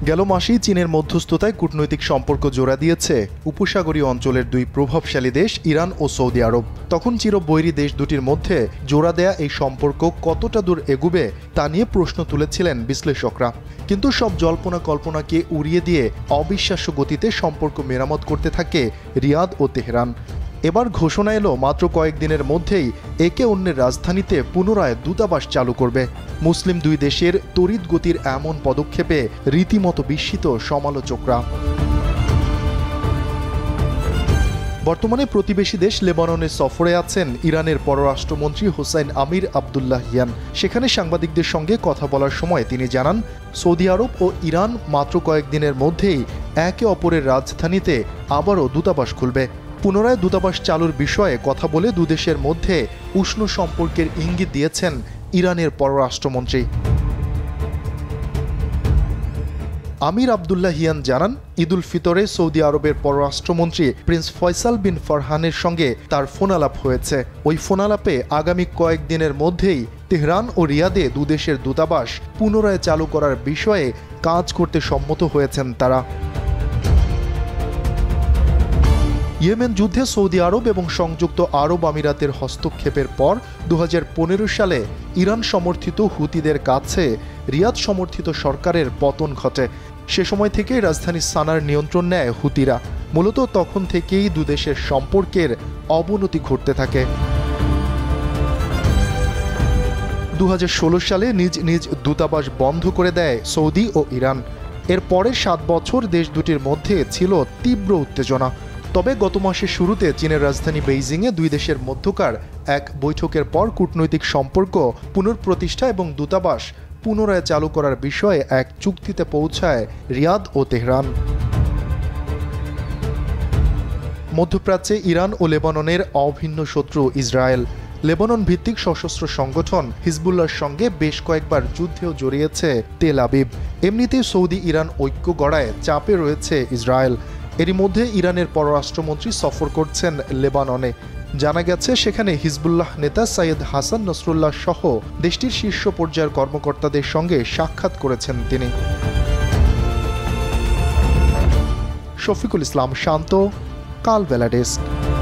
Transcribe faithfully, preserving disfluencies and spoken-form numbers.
গেল মাসেই চীনের মধ্যস্থতায় কূটনৈতিক সম্পর্ক জোড়া দিয়েছে উপসাগরীয় অঞ্চলের দুই প্রভাবশালী দেশ ইরান ও সৌদি আরব। তখন চিরবৈরী দেশ দুটির মধ্যে জোড়া দেয়া এই সম্পর্ক কতটা দূর এগুবে তা নিয়ে প্রশ্ন তুলেছিলেন বিশ্লেষকরা। কিন্তু সব জল্পনা কল্পনাকে উড়িয়ে দিয়ে অবিশ্বাস্য গতিতে সম্পর্ক মেরামত করতে থাকে রিয়াদ ও তেহরান। এবার ঘোষণা এলো মাত্র কয়েকদিনের মধ্যেই একে অন্যের রাজধানীতে পুনরায় দূতাবাস চালু করবে। মুসলিম দুই দেশের তড়িৎ গতির এমন পদক্ষেপে রীতিমতো বিস্মিত সমালোচকরা। বর্তমানে প্রতিবেশী দেশ লেবাননের সফরে আছেন ইরানের পররাষ্ট্রমন্ত্রী হোসাইন আমির আবদুল্লাহিয়ান। সেখানে সাংবাদিকদের সঙ্গে কথা বলার সময় তিনি জানান, সৌদি আরব ও ইরান মাত্র কয়েকদিনের মধ্যেই একে অপরের রাজধানীতে আবারও দূতাবাস খুলবে। পুনরায় দূতাবাস চালুর বিষয়ে কথা বলে দুদেশের মধ্যে উষ্ণ সম্পর্কের ইঙ্গিত দিয়েছেন ইরানের পররাষ্ট্রমন্ত্রী। আমির আবদুল্লাহিয়ান জানান, ঈদুল ফিতরে সৌদি আরবের পররাষ্ট্রমন্ত্রী প্রিন্স ফয়সাল বিন ফারহানের সঙ্গে তার ফোনালাপ হয়েছে। ওই ফোনালাপে আগামী কয়েকদিনের মধ্যেই তেহরান ও রিয়াদে দুদেশের দূতাবাস পুনরায় চালু করার বিষয়ে কাজ করতে সম্মত হয়েছেন তারা। ইয়েমেন যুদ্ধে সৌদি আরব এবং সংযুক্ত আরব আমিরাতের হস্তক্ষেপের পর দু হাজার পনেরো সালে ইরান সমর্থিত হুতিদের কাছে রিয়াদ সমর্থিত সরকারের পতন ঘটে। সে সময় থেকেই রাজধানী সানার নিয়ন্ত্রণ নেয় হুতিরা। মূলত তখন থেকেই দুদেশের সম্পর্কের অবনতি ঘটতে থাকে। দু হাজার ষোলো সালে নিজ নিজ দূতাবাস বন্ধ করে দেয় সৌদি ও ইরান। এর পরের সাত বছর দেশ দুটির মধ্যে ছিল তীব্র উত্তেজনা। তবে গত মাসের শুরুতে চীনের রাজধানী বেইজিংয়ে দুই দেশের মধ্যকার এক বৈঠকের পর কূটনৈতিক সম্পর্ক পুনঃপ্রতিষ্ঠা এবং দূতাবাস পুনরায় চালু করার বিষয়ে এক চুক্তিতে পৌঁছায় রিয়াদ ও তেহরান। মধ্যপ্রাচ্যে ইরান ও লেবাননের অভিন্ন শত্রু ইসরায়েল। লেবানন ভিত্তিক সশস্ত্র সংগঠন হিজবুল্লাহর সঙ্গে বেশ কয়েকবার যুদ্ধেও জড়িয়েছে তেল আবিব। এমনিতেই সৌদি ইরান ঐক্য গড়ায় চাপে রয়েছে ইসরায়েল। এরই মধ্যে ইরানের পররাষ্ট্রমন্ত্রী সফর করছেন লেবাননে। জানা গেছে সেখানে হিজবুল্লাহ নেতা সৈয়দ হাসান নসরুল্লাহ সহ দেশটির শীর্ষ পর্যায়ের কর্মকর্তাদের সঙ্গে সাক্ষাৎ করেছেন তিনি। শফিকুল ইসলাম শান্ত, কালবেলা ডেস্ক।